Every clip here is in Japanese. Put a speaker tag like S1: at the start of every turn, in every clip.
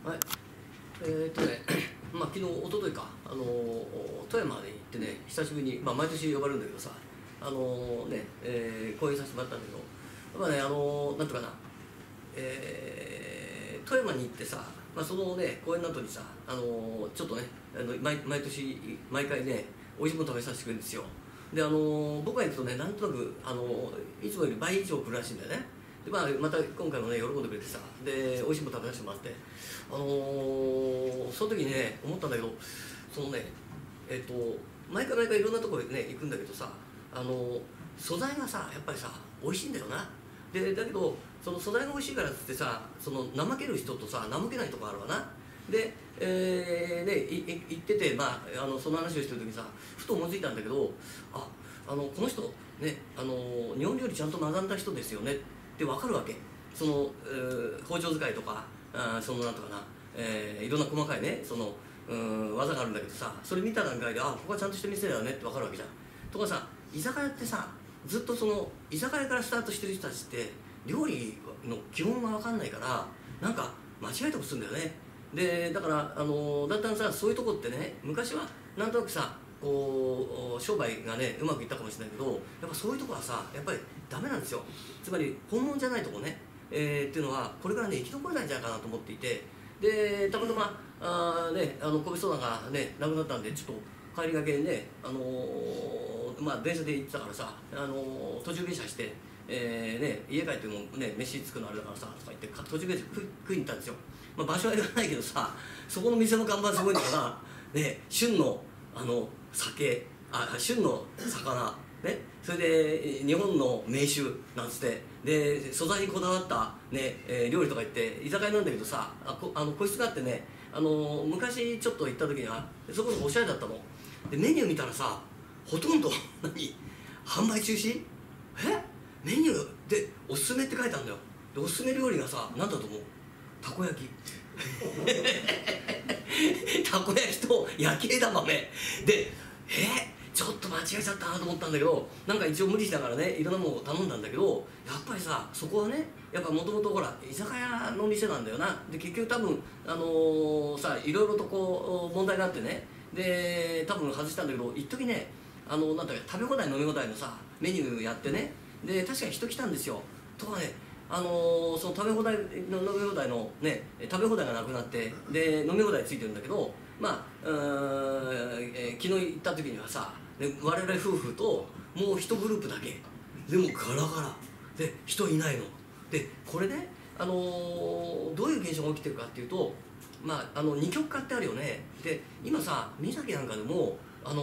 S1: はい。昨日、一昨日か、富山に行ってね、久しぶりに、毎年呼ばれるんだけどさ、講演させてもらったんだけど、なんとかな、富山に行ってさ、そのね、講演の後にさ、ちょっとね、毎年、毎回ね、美味しいもの食べさせてくれるんですよ。で、僕が行くとね、なんとなく、いつもより倍以上来るらしいんだよね。でまた今回もね、喜んでくれてさ、で、美味しいもの食べさせてもらって、その時にね、思ったんだけど、そのね、毎回いろんなところにね、行くんだけどさ、素材がさ、やっぱりさ、美味しいんだよな。で、だけど、その素材が美味しいからっつってさ、その怠ける人とさ、怠けないとこあるわな。で、行ってて、その話をしてる時にさ、ふと思いついたんだけど、この人、ね、日本料理ちゃんと学んだ人ですよねって分かるわけ。その、包丁使いとか、そのなんとかな、いろんな細かいね、その、技があるんだけどさ、それ見た段階で、ここはちゃんとした店だよねって分かるわけじゃん。とかさ、居酒屋ってさ、ずっとその居酒屋からスタートしてる人たちって料理の基本が分かんないから、なんか間違えたことするんだよね。でだからだんだんさ、そういうとこってね、昔はなんとなくさ、こう商売がねうまくいったかもしれないけど、やっぱそういうとこはさ、やっぱりダメなんですよ。つまり本物じゃないとこね、っていうのはこれからね生き残れないんじゃないかなと思っていて、でたまたま小林相談がね亡くなったんで、ちょっと帰りがけにね、電車で行ってたからさ、途中下車して、家帰ってもね飯作るのあれだからさとか言って途中下車食いに行ったんですよ。場所は言わないけどさ、そこの店の看板すごいんだから、ね、旬の酒、旬の魚、ね、それで日本の名酒なんつって、で素材にこだわった、ね料理とか言って居酒屋なんだけどさ、個室があってね、昔ちょっと行った時にはそこそこおしゃれだったので、メニュー見たらさ、ほとんど販売中止。メニューでおすすめって書いてあるんだよ。でおすすめ料理がさ、何だと思う？たこ焼きたこ焼きと焼き枝豆で、ちょっと間違えちゃったなと思ったんだけど、なんか一応無理しながらね、いろんなものを頼んだんだけど、やっぱりさ、そこはね、やっぱもともとほら居酒屋の店なんだよな。で結局多分いろいろとこう問題があってね、で多分外したんだけど、一時ね、なんだか食べ放題飲み放題のさメニューやってね、で確かに人来たんですよ。とかね、その食べ放題の飲み放題のね、食べ放題がなくなって、で飲み放題ついてるんだけど、昨日行った時にはさ、我々夫婦ともう一グループだけでもガラガラで人いないので、これね、どういう現象が起きてるかっていうと、二極化ってあるよね。で今さ、三崎なんかでも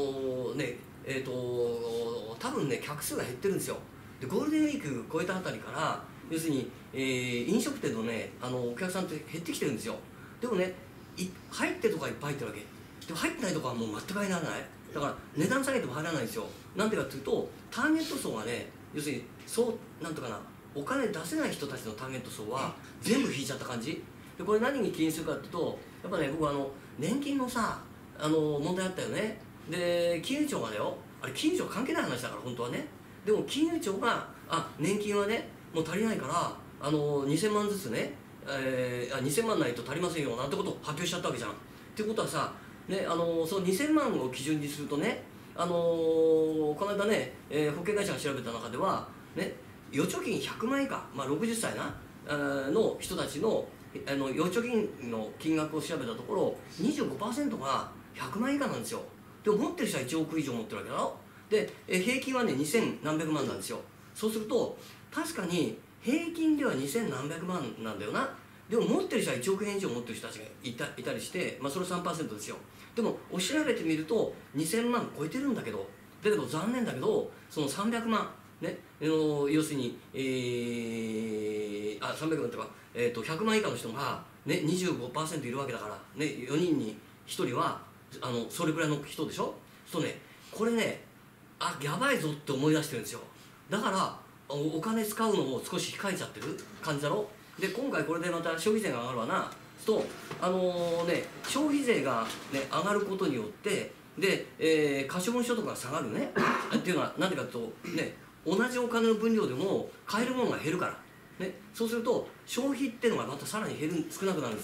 S1: 多分ね客数が減ってるんですよ。でゴールデンウィーク超えたあたりから、要するに、飲食店のねお客さんって減ってきてるんですよ。でもね、入ってるとこはいっぱい入ってるわけでも、入ってないとこはもう全く入らない。だから値段下げても入らないんですよ。なんでかっていうと、ターゲット層がね、要するになんとかな、お金出せない人たちのターゲット層は全部引いちゃった感じで、これ何に起因するかっていうと、やっぱね、僕年金のさ問題あったよね。で金融庁がだよ、あれ金融庁関係ない話だから本当はね。でも金融庁が年金はねもう足りないから2000万ずつね、2000万ないと足りませんよなんてことを発表しちゃったわけじゃん。ってことはさ、ね、その2000万を基準にするとね、この間ね、保険会社が調べた中では、ね、預貯金100万以下、60歳なの人たちの預貯金の金額を調べたところ 25% が100万以下なんですよ。でも持ってる人は1億以上持ってるわけだろ。で平均はね2000何百万なんですよ。そうすると確かに平均では2000何百万なんだよな。でも持ってる人は1億円以上持ってる人たちがいたりして、それ 3% ですよ。でも調べてみると2000万超えてるんだけど、残念だけど、その300万ね、要するに、300万とか、100万以下の人が、ね、25% いるわけだから、ね、4人に1人はそれぐらいの人でしょ。そうね、これね、やばいぞって思い出してるんですよ。だからお金使うのを少し控えちゃってる感じだろ。で今回これでまた消費税が上がるわなと、消費税が、ね、上がることによってで、可処分所得が下がるねっていうのは何でかというとね、同じお金の分量でも買えるものが減るから、ね、そうすると消費っていうのがまたさらに少なくなるんですよ。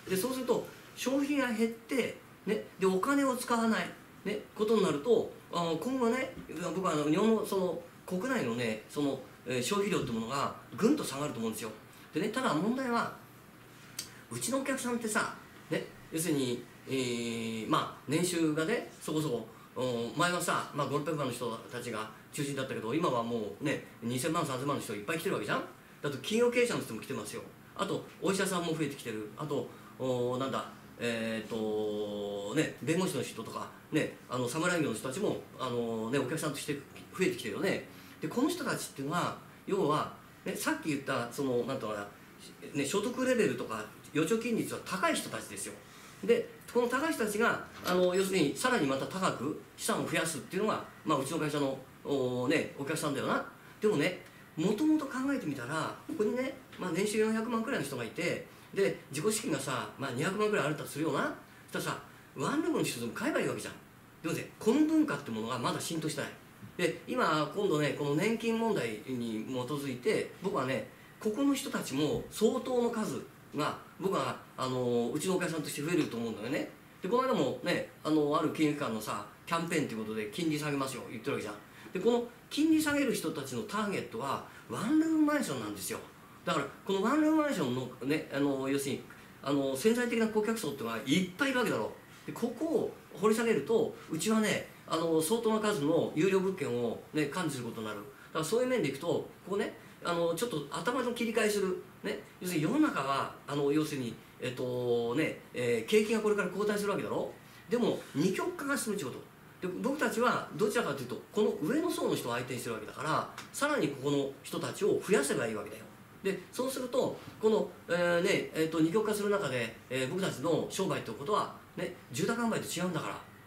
S1: でそうすると消費が減って、ね、でお金を使わない、ね、ことになると今後ね、僕は日本のその国内のねその消費量ってものがぐんと下がると思うんですよ。でね、ただ問題はうちのお客さんってさ、ね、要するに、まあ年収がねそこそこ前はさ、まあ、500万の人たちが中心だったけど、今はもうね2000万3000万の人いっぱい来てるわけじゃん。だと企業経営者の人も来てますよ。あとお医者さんも増えてきてる。あとなんだね、弁護士の人とかね侍業の人たちもね、お客さんとして増えてきてるよね。でこの人たちっていうのは要は、ね、さっき言ったそのなんとかな、ね、所得レベルとか預貯金率は高い人たちですよ。でこの高い人たちが要するにさらにまた高く資産を増やすっていうのが、まあ、うちの会社のね、お客さんだよな。でもね、もともと考えてみたらここにね、まあ、年収400万くらいの人がいて、で自己資金がさ、まあ、200万くらいあるとするよな。そしたらさワンルームの人でも買えばいいわけじゃん。でもね、この文化ってものがまだ浸透してない。で今度ねこの年金問題に基づいて僕はねここの人たちも相当の数が僕はうちのお客さんとして増えると思うんだよね。でこの間もねある金融機関のさキャンペーンということで金利下げますよ言ってるわけじゃん。でこの金利下げる人たちのターゲットはワンルームマンションなんですよ。だからこのワンルームマンションのね要するに潜在的な顧客層っていうのがいっぱいいるわけだろう。でここを掘り下げるとうちはね相当な数の有料物件を、ね、管理することになる。だからそういう面でいくとここねちょっと頭の切り替えする、ね、要するに世の中は要するに景気がこれから後退するわけだろ。でも二極化が進むということで、僕たちはどちらかというとこの上の層の人を相手にしてるわけだから、さらにここの人たちを増やせばいいわけだよ。でそうするとこの、二極化する中で、僕たちの商売ということは、ね、住宅販売と違うんだから、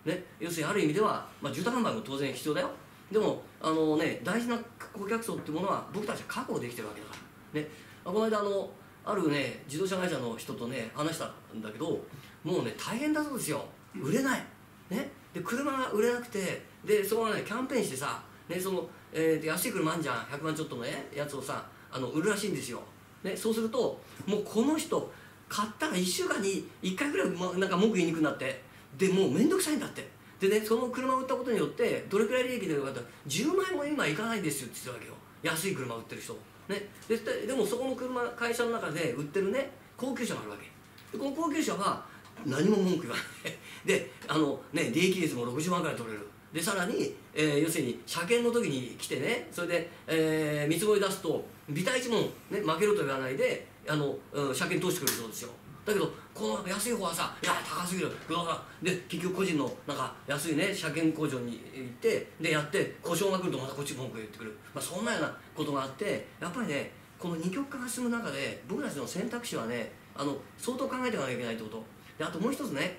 S1: ね、要するにある意味では、まあ、住宅販売も当然必要だよ。でも大事な顧客層っていうものは僕たちは確保できてるわけだから、ね、この間あるね自動車会社の人とね話したんだけど、もうね大変だそうですよ。売れない、ね、で車が売れなくて、でそこはねキャンペーンしてさ、ね、安い車あんじゃん、100万ちょっとのねやつをさ売るらしいんですよ、ね、そうするともうこの人買ったら1週間に1回ぐらい、なんか文句言いにくくなって、でもう面倒くさいんだって。でね、その車を売ったことによってどれくらい利益出るかって10万円も今いかないですよって言ってるわけよ、安い車売ってる人、ね、でもそこの会社の中で売ってるね高級車があるわけで、この高級車は何も文句言わないで利益率も60万ぐらい取れる。でさらに、要するに車検の時に来てね、それで、見積もり出すと微対一問、ね、負けると言わないで車検通してくれるそうですよ。だけどこの安い方はさ、いや高すぎるで結局個人のなんか安いね車検工場に行ってでやって故障が来るとまたこっち文句言ってくる、まあ、そんなようなことがあって、やっぱりねこの二極化が進む中で僕たちの選択肢はね相当考えていかなきゃいけないってことで、あともう一つね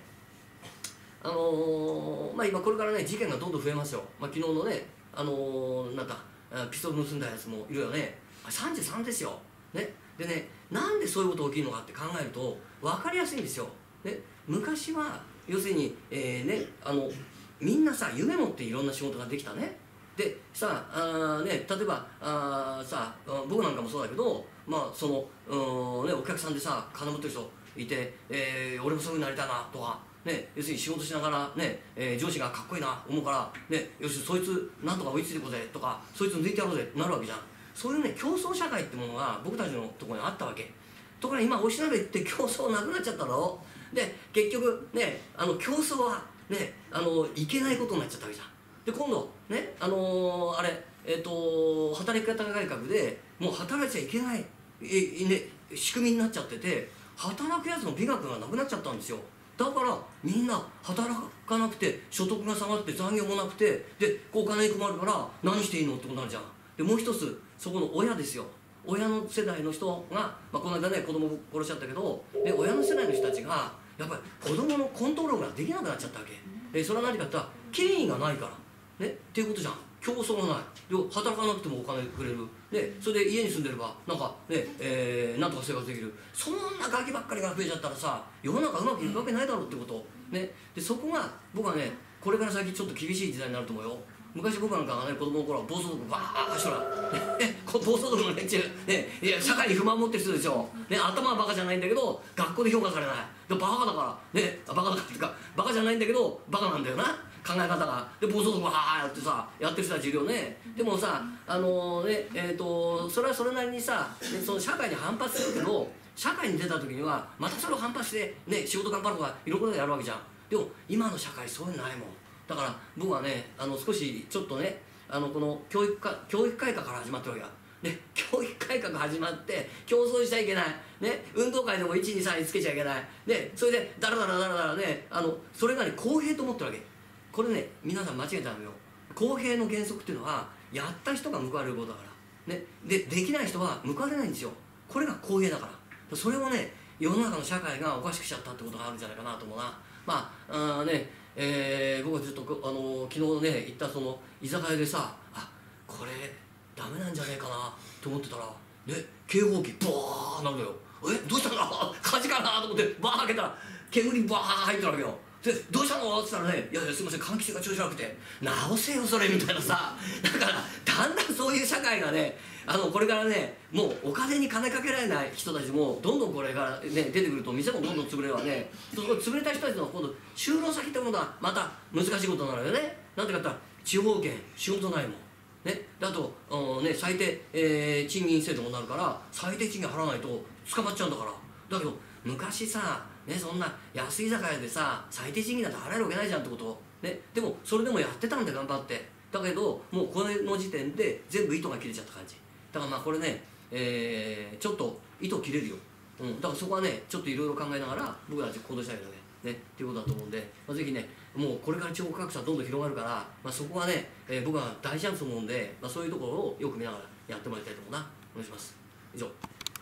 S1: まあ今これからね事件がどんどん増えますよ。まあ、昨日のねなんかピストル盗んだやつもいるよね。33ですよ、ね、でねなんでそういうこと起きるのかって考えると分かりやすいんですよ、ね、昔は要するに、みんなさ夢持っていろんな仕事ができたね。でさ例えば僕なんかもそうだけど、まあお客さんでさ金持ってる人いて、俺もそういうふうになりたいなとか、ね、要するに仕事しながら、ね上司がかっこいいな思うから、ね、よしそいつなんとか追いついていこうぜとか、そいつ抜いてやろうぜってなるわけじゃん。そういうね競争社会ってものが僕たちのところにあったわけ。ところが今おしなべって競争なくなっちゃったろ。で結局ね競争はねいけないことになっちゃったわけじゃん。で今度ね働き方改革でもう働いちゃいけない、仕組みになっちゃってて、働くやつの美学がなくなっちゃったんですよ。だからみんな働かなくて所得が下がって残業もなくて、でお金に困るから何していいのってことになるじゃん。でもう一つそこの親ですよ。親の世代の人が、まあ、この間ね子供を殺しちゃったけど、で親の世代の人たちがやっぱり子供のコントロールができなくなっちゃったわけ。それは何かって言ったら権威がないからねっていうことじゃん。競争がないで働かなくてもお金くれるで、それで家に住んでればなんかね、なんとか生活できる。そんなガキばっかりが増えちゃったらさ世の中うまくいくわけないだろうってことね。でそこが僕はねこれから先ちょっと厳しい時代になると思うよ。 昔僕なんかがね子供の頃は暴走族バーッしとら暴走族の連中ね、いや社会に不満持ってる人でしょ、ね、頭はバカじゃないんだけど学校で評価されないでバカだからね、バカだからっていうかバカじゃないんだけどバカなんだよな考え方が。で暴走族バーッやってさやってる人たちいるよね。でもさそれはそれなりにさその社会に反発するけど社会に出た時にはまたそれを反発してね仕事頑張るとかいろんなことやるわけじゃん。でも今の社会そういうのないもん。だから僕はね少しちょっとねこの教育改革から始まってるわけや、ね、教育改革始まって競争しちゃいけない、ね、運動会でも123につけちゃいけない、ね、それでダラダラねそれがね公平と思ってるわけ。これね皆さん間違えたのよ。公平の原則っていうのはやった人が報われることだから、ね、できない人は報われないんですよ。これが公平だから。それをね世の中の社会がおかしくしちゃったってことがあるんじゃないかなと思うな。まあ僕はちょっと昨日ね行ったその居酒屋でさこれダメなんじゃねえかなと思ってたらね警報器ボーなるのよ。どうしたの火事かなと思ってバー開けたら煙バー入ってるわけよ。でどうしたのって言ったらね「いやいやすいません換気扇が調子悪くて直せよそれ」みたいなさ。だからだんだんそういう社会がねこれからねもうお金に金かけられない人たちもどんどんこれからね出てくると店もどんどん潰れるわね。そこ潰れた人たちの今度就労先ってものはまた難しいことになるよね。なんてかって言ったら地方圏仕事ないもんね。であと最低、賃金制度もなるから最低賃金払わないと捕まっちゃうんだから。だけど昔さそんな安い居酒屋でさ最低賃金なんて払えるわけないじゃんってこと、ね、でもそれでもやってたんで頑張って。だけどもうこの時点で全部糸が切れちゃった感じだから。まあこれね、ちょっと糸切れるよ、だからそこはねちょっといろいろ考えながら僕たち行動したいわけねっていうことだと思うんで、ぜひねもうこれから地方格差どんどん広がるから、そこはね、僕は大チャンスと思うんで、そういうところをよく見ながらやってもらいたいと思うな。お願いします。以上。